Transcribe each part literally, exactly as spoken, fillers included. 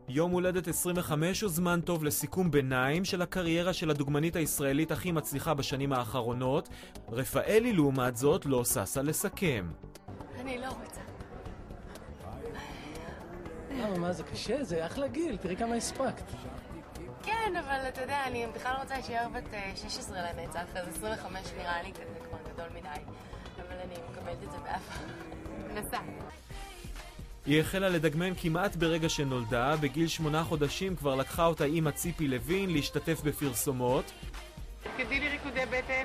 יום הולדת עשרים וחמש הוא זמן טוב לסיכום ביניים של הקריירה של הדוגמנית הישראלית הכי מצליחה בשנים האחרונות. רפאלי לעומת זאת לא ששה לסכם. אני לא רוצה. למה, מה זה קשה? זה אחלה גיל, תראי כמה הספקת. כן, אבל אתה יודע, אני בכלל רוצה להישאר בת שש עשרה לנצח, אז עשרים וחמש נראה לי כזה כבר גדול מדי. אבל אני מקבלת את זה באף. נסע. היא החלה לדגמן כמעט ברגע שנולדה, בגיל שמונה חודשים כבר לקחה אותה אמא ציפי לוין להשתתף בפרסומות. תקדי לי ריקודי בטן.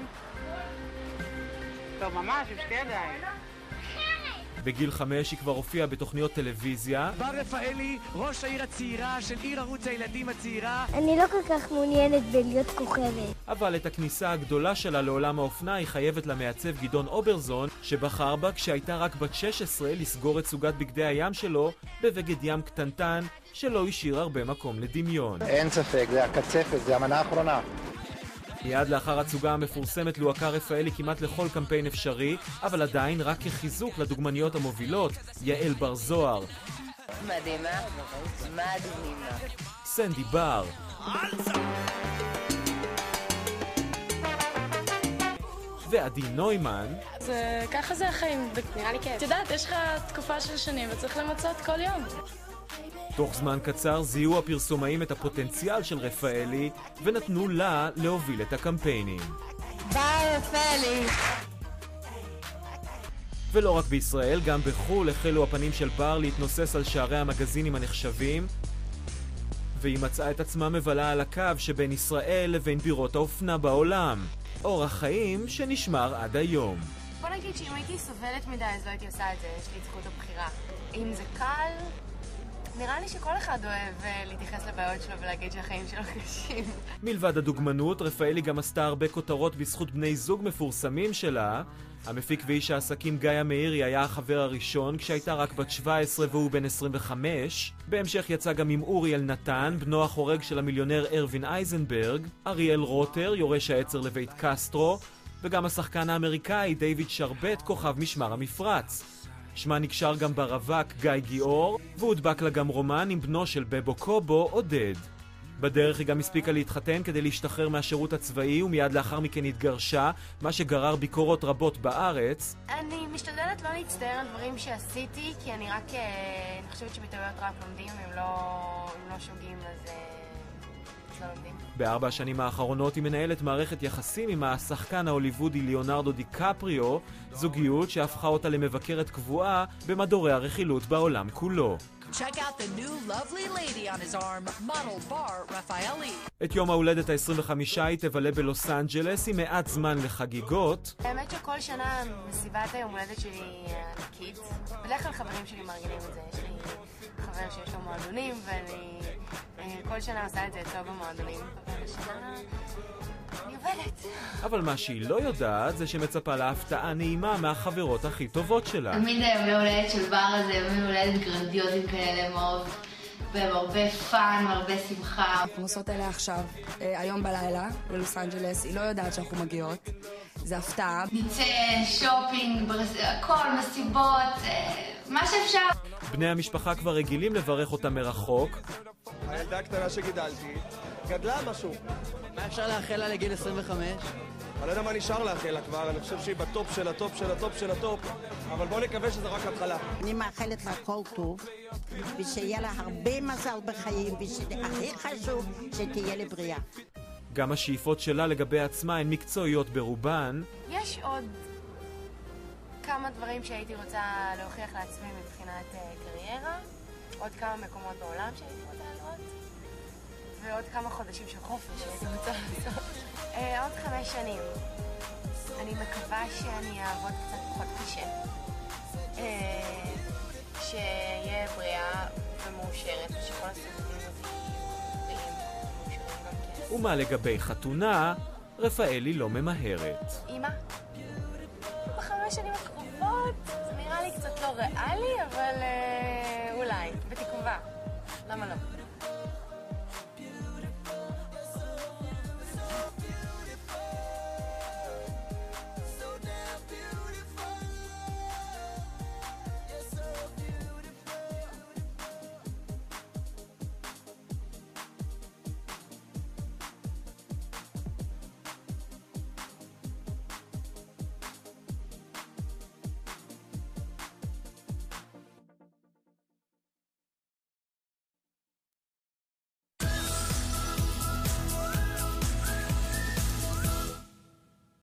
טוב, ממש, עם שתי ידיים. בגיל חמש היא כבר הופיעה בתוכניות טלוויזיה. בר רפאלי, ראש העיר הצעירה של עיר ערוץ הילדים הצעירה. אני לא כל כך מעוניינת בלהיות כוכבת. אבל את הכניסה הגדולה שלה לעולם האופנה היא חייבת למעצב גדעון אוברזון, שבחר בה כשהייתה רק בת שש עשרה לסגור את סוגת בגדי הים שלו בבגד ים קטנטן שלא השאיר הרבה מקום לדמיון. אין ספק, זה הקצפת, זה המנה האחרונה. מיד לאחר הצוגה המפורסמת לוהקה רפאלי כמעט לכל קמפיין אפשרי, אבל עדיין רק כחיזוק לדוגמניות המובילות, יעל בר זוהר, מדהימה, מדהימה. סנדי בר, ועדי נוימן. זה, ככה זה החיים, נראה לי כיף. את יודעת, יש לך תקופה של שנים וצריך למצות כל יום. תוך זמן קצר זיהו הפרסומאים את הפוטנציאל של רפאלי ונתנו לה להוביל את הקמפיינים. ביי רפאלי. ולא רק בישראל, גם בחו"ל החלו הפנים של בר להתנוסס על שערי המגזינים הנחשבים, והיא מצאה את עצמה מבלה על הקו שבין ישראל לבין בירות האופנה בעולם. אורח חיים שנשמר עד היום. בוא נגיד שאם הייתי סובלת מדי אז לא הייתי עושה את זה, יש לי את זכות הבחירה. אם זה קל, נראה לי שכל אחד אוהב להתייחס לבעיות שלו ולהגיד שהחיים שלו קשים. מלבד הדוגמנות, רפאלי גם עשתה הרבה כותרות בזכות בני זוג מפורסמים שלה. המפיק ואיש העסקים גיא מאירי היה החבר הראשון כשהייתה רק בת שבע עשרה והוא בן עשרים וחמש. בהמשך יצא גם עם אורי אלנתן, בנו החורג של המיליונר ארווין אייזנברג, אריאל רוטר, יורש העצר לבית קסטרו, וגם השחקן האמריקאי דיוויד שרבט, כוכב משמר המפרץ. שמה נקשר גם ברווק גיא גיאור, והודבק לה גם רומן עם בנו של בבו קובו, עודד. בדרך היא גם הספיקה להתחתן כדי להשתחרר מהשירות הצבאי, ומיד לאחר מכן התגרשה, מה שגרר ביקורות רבות בארץ. אני משתדלת לא להצטער על דברים שעשיתי, כי אני רק, אני חושבת שבטעויות רק לומדים, אם לא, אם לא שוגים אז... בארבע השנים האחרונות היא מנהלת מערכת יחסים עם השחקן ההוליוודי ליאונרדו דיקפריו, זוגיות שהפכה אותה למבקרת קבועה במדורי הרכילות בעולם כולו. Check out the new lovely lady on his arm, model Bar Raffaelli. את יום ההולדת ה-עשרים וחמש היא תבלה בלוס אנג'לס עם מעט זמן לחגיגות. האמת שכל שנה מסיבת היום הולדת שלי ענקית. בדרך כלל חברים שלי מרגילים את זה. יש לי חבר שיש לו מועדונים ואני כל שנה עושה את זה אצלו במועדונים. אבל השנה אני עובדת. אבל מה שהיא לא יודעת זה שמצפה להפתעה נעימה מהחברות הכי טובות שלה. תמיד היום הולדת של בר הזה, יום הולדת גרנדיוזים כאלה מאוד, והרבה פאן, הרבה שמחה. אנחנו נוסעות אליה עכשיו, היום בלילה, בלוס אנג'לס, היא לא יודעת שאנחנו מגיעות. זה הפתעה. נצא שופינג, הכל, מסיבות, מה שאפשר. בני המשפחה כבר רגילים לברך אותה מרחוק. הילדה הקטנה שגידלתי, גדלה משהו. מה אפשר לאחל לה לגיל עשרים וחמש? אני לא יודע מה נשאר לאחל לה כבר, אני חושב שהיא בטופ של הטופ של הטופ של הטופ, אבל בוא נקווה שזה רק התחלה. אני מאחלת לה כל טוב, ושיהיה לה הרבה מזל בחיים, והכי חשוב שתהיה לבריאה. גם השאיפות שלה לגבי עצמה הן מקצועיות ברובן. יש עוד כמה דברים שהייתי רוצה להוכיח לעצמי מבחינת קריירה, עוד כמה מקומות בעולם שהייתי רוצה לראות, ועוד כמה חודשים של חופש שהייתי רוצה לעשות. עוד חמש שנים. אני מקווה שאני אעבוד קצת פחות קשה. שיהיה בריאה ומאושרת, ושכל הסרטים אותי מאושרים גם כן. ומה לגבי חתונה, רפאלי לא ממהרת. אמא, בחמש שנים הקרובות זה נראה לי קצת לא ריאלי, אבל אולי, בתקווה. למה לא?